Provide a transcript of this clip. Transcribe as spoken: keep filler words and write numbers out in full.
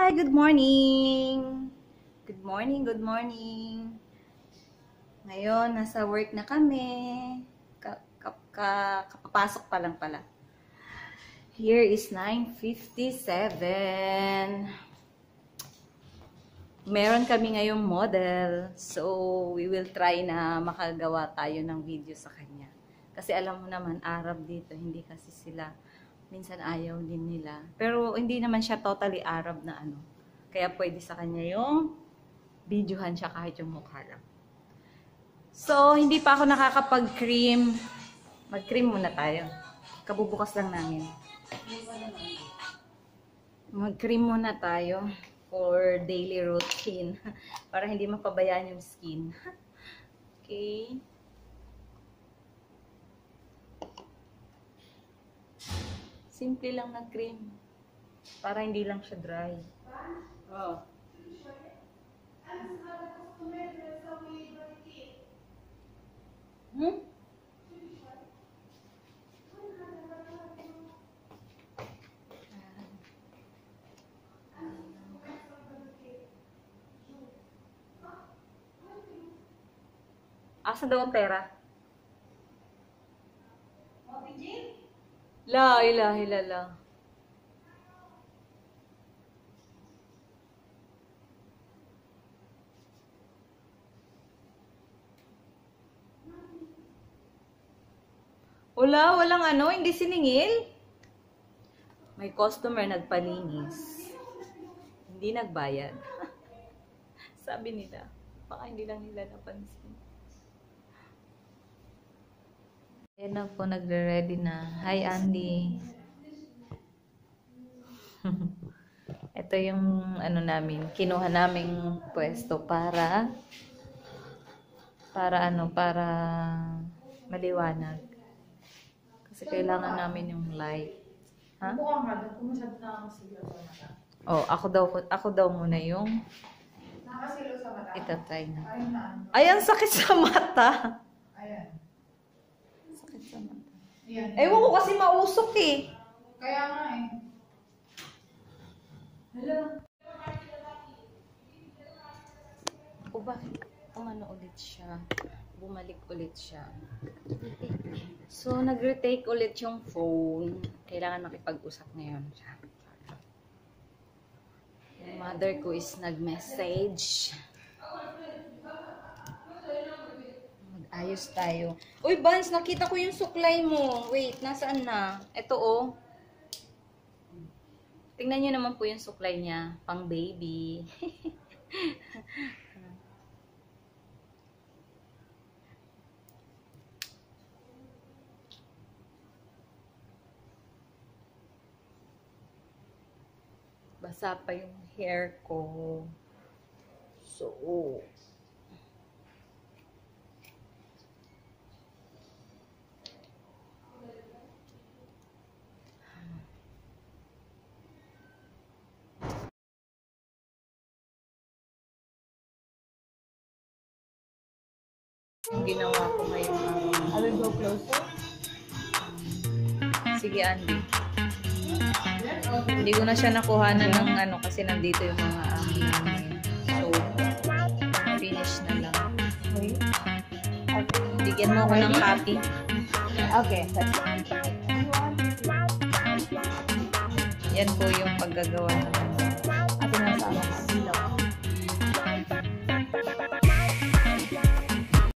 Hi! Good morning! Good morning, good morning! Ngayon, nasa work na kami. Ka ka ka kapapasok pa lang pala. Here is nine fifty-seven. Meron kami ngayong model. So, we will try na makagawa tayo ng video sa kanya. Kasi alam mo naman, Arab dito. Hindi kasi sila, minsan ayaw din nila. Pero hindi naman siya totally Arab na ano. Kaya pwede sa kanya yung videohan siya kahit yung mukha lang. So, hindi pa ako nakakapag-cream. Mag-cream muna tayo. Kabubukas lang namin. Mag-cream muna tayo for daily routine. Para hindi mapabayaan yung skin. Okay. Simple lang na cream. Para hindi lang siya dry. Oh. Hmm? Asa daw ang pera? La ilaha illallah. Wala, walang ano, hindi siningil. May customer nagpalinis. Hindi nagbayad. Sabi nila, baka hindi lang nila napansin. Ayan na po, nagre-ready na. Hi, Andy. Ito yung ano namin, kinuha naming pwesto para para ano, para maliwanag. Kasi kailangan namin yung light. Ha? Oh, ako daw ako daw muna yung itatry na. Ayan, sakit sa mata. Ayan. Sakit sa mata. Ayan. Ewan ko kasi mausok eh. Kaya nga eh. Hello. O bakit umano ulit siya? Bumalik ulit siya. So, nag-retake ulit yung phone. Kailangan makipag-usap ngayon. Yung mother ko is nag-message. Mag-ayos tayo. Uy, Vance, nakita ko yung suklay mo. Wait, nasaan na? Ito, oh. Tingnan nyo naman po yung suklay niya. Pang baby. Basa pa yung hair ko. So, yung ginawa ko ngayon. I will go closer. Sige, Andy. Hindi ko na siya nakuhanan ng ano kasi nandito yung mga aking so finish na lang. Bigyan mo ako ng copy. Okay. Yan po yung paggagawa naman.